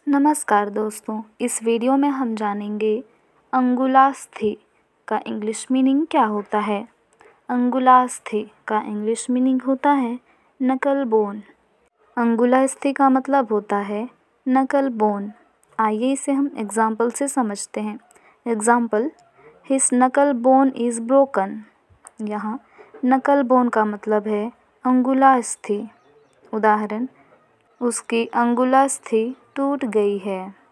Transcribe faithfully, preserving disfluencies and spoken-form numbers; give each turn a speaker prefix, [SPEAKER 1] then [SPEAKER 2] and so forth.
[SPEAKER 1] नमस्कार दोस्तों, इस वीडियो में हम जानेंगे अंगुलास्थि का इंग्लिश मीनिंग क्या होता है। अंगुलास्थि का इंग्लिश मीनिंग होता है नकल बोन। अंगुलास्थि का मतलब होता है नकल बोन। आइए इसे हम एग्जाम्पल से समझते हैं। Example, his knuckle bone is broken. यहाँ नकल बोन का मतलब है अंगुलास्थि। उदाहरण, उसकी अंगुलास्थि टूट गई है।